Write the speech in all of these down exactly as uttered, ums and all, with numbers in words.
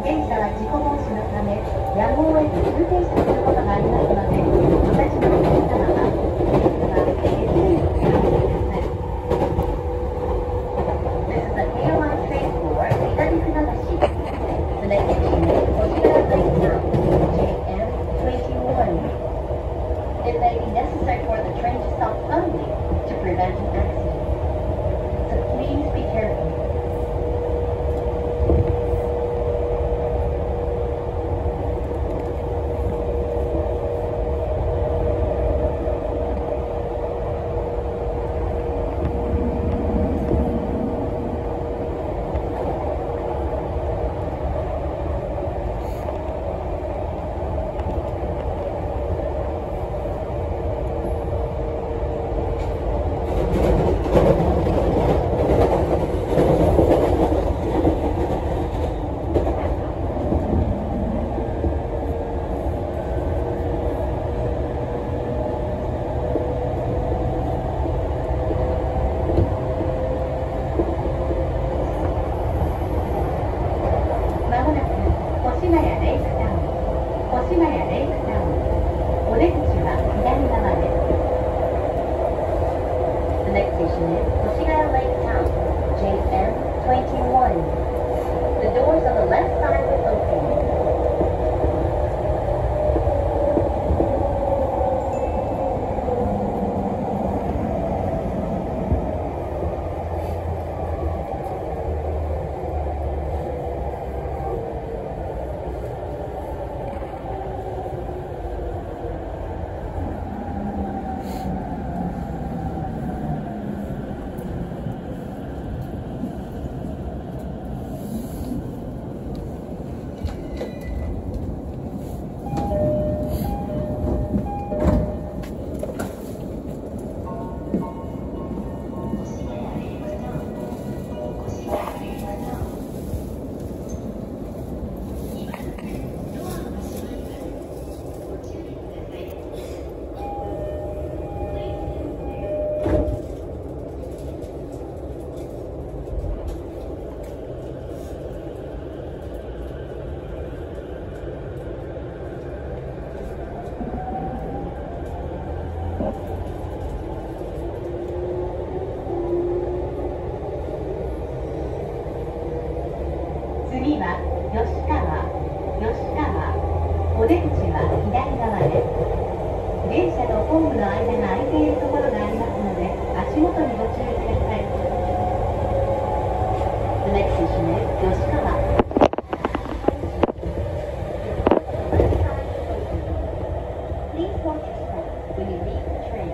電車は事故防止のため、やむを得ず急停車することがありますので、お立ちのお客様は、電車は手すりにおかけください。This is a Tier one train for 南船橋. The next station is Koshigaya Lake Town, J M twenty-one. It may be necessary for the train to stop suddenly to prevent an accident. So please be careful. 次は吉川、吉川、お出口は左側です。電車とホームの間が空いているところがありますので、足元にご注意ください。The next station is 吉川。Please watch your step when you leave the train.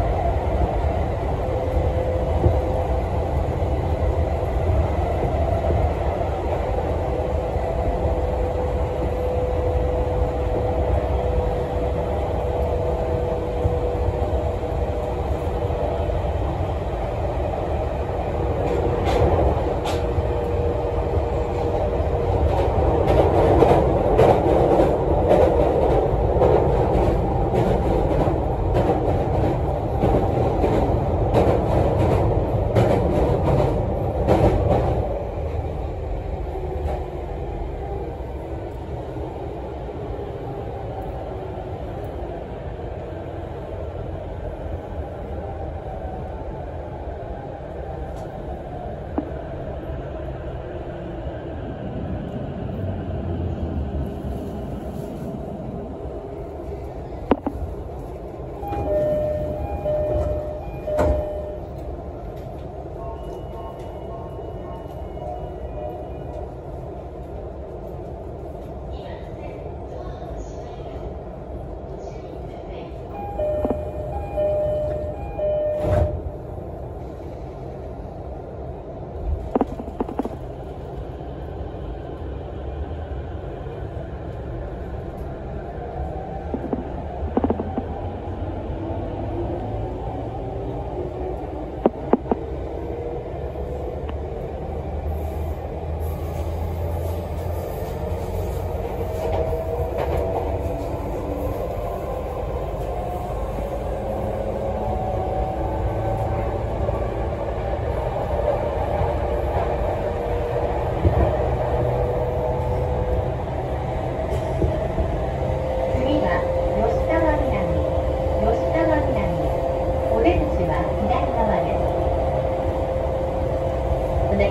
「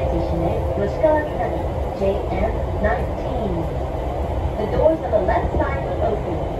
station is Yoshikawa-Kitabi, J M nineteen. The doors on the left side will open.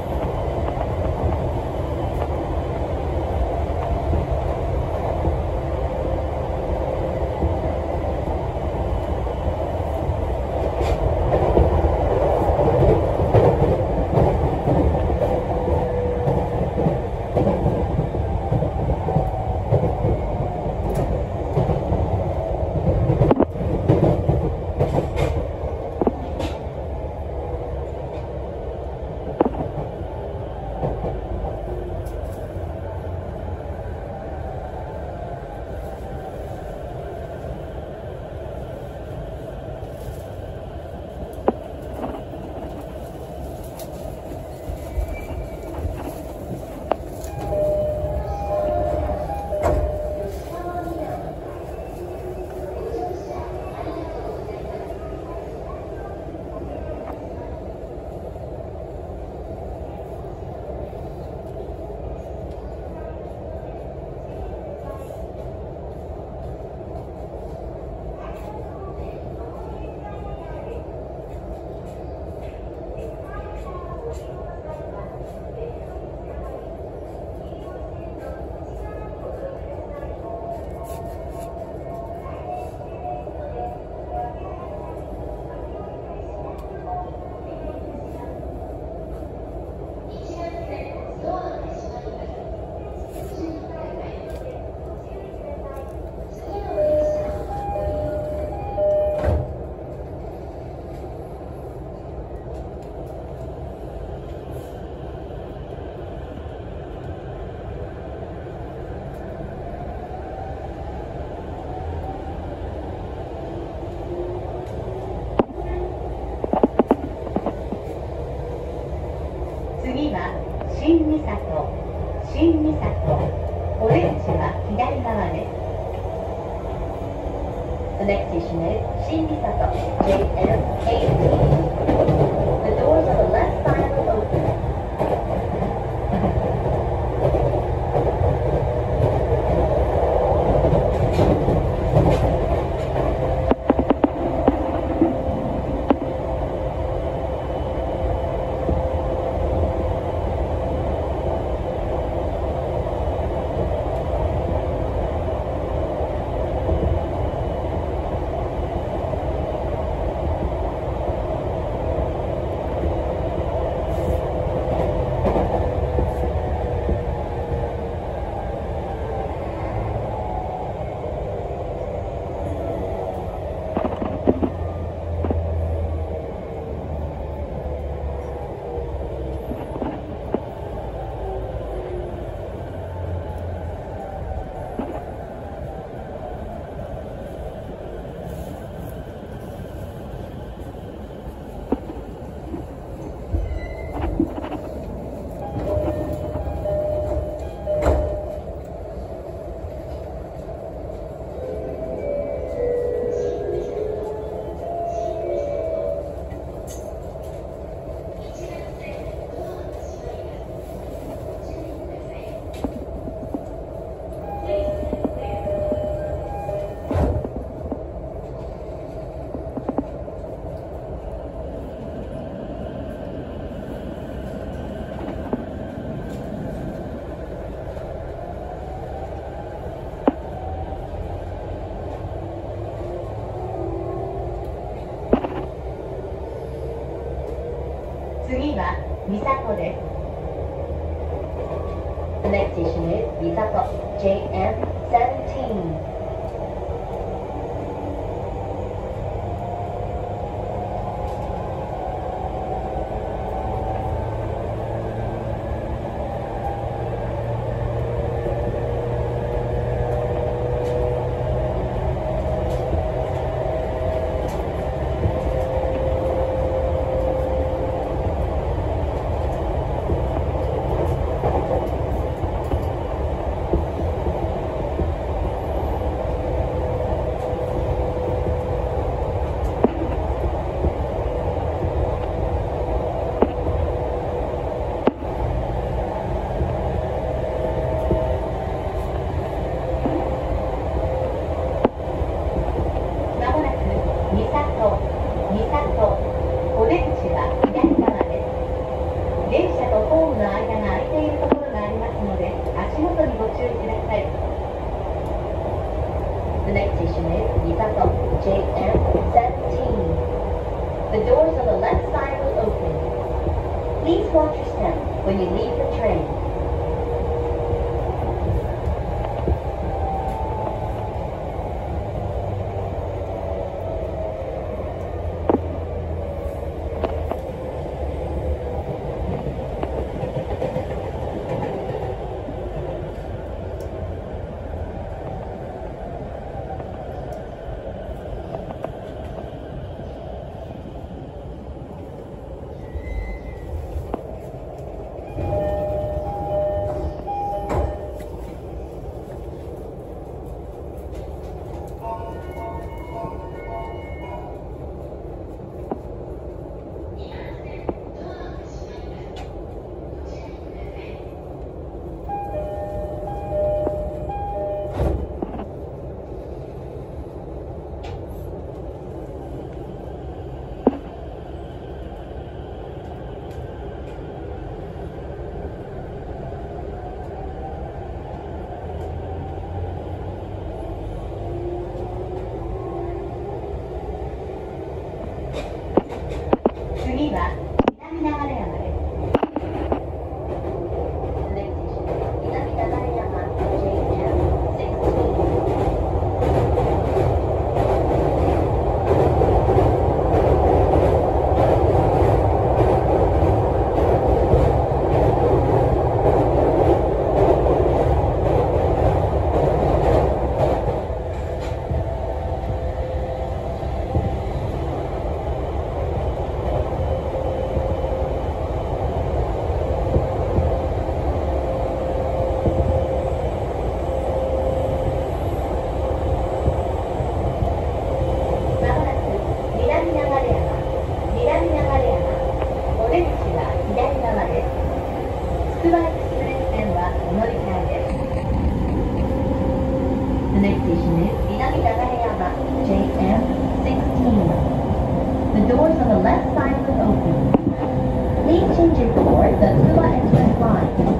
新三郷、新三郷、お出口は左側です。The next station is 新三郷 J M eighteen. The doors on the left side will open. 次は三郷です。The next station is 三郷 J M seventeen. 「 J M seventeen. The doors on the left side will open. Please watch your step when you leave the train. 次は南流山です。南流山 ジェイエムじゅうろつくばエクスプレス線はお乗り換えです。The next station is 南流山 ジェイエムじゅうろく. The doors on the left side will open. Please change your for the Tsukuba Express line.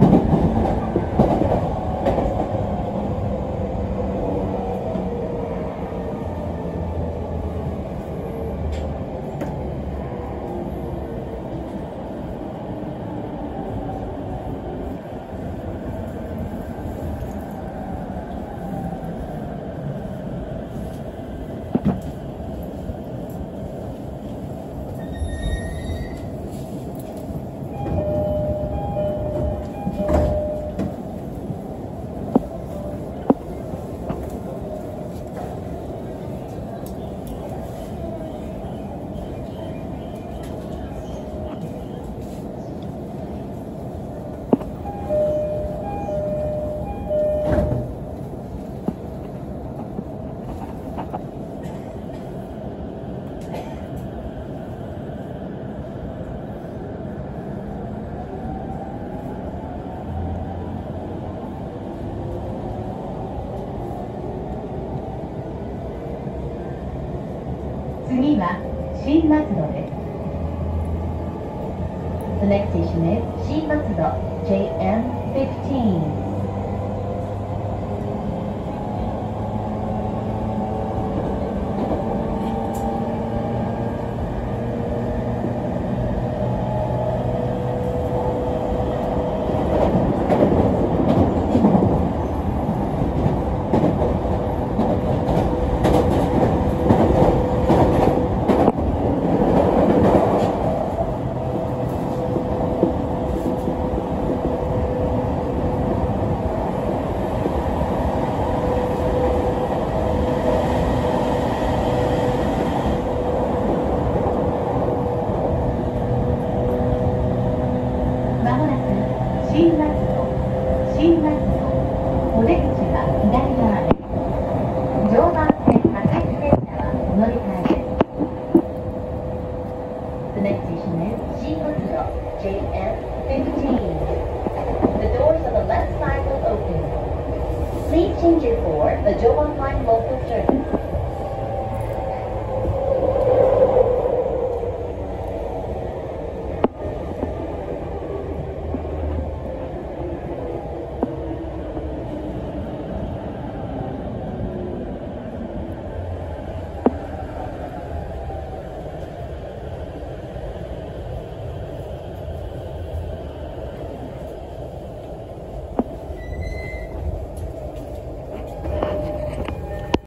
次は新松戸です。The next station is 新松戸 ジェイエムじゅうご. The next station is 新松戸 ジェイエムじゅうご. The doors on the left side will open. Please change your for the Joban Line local service.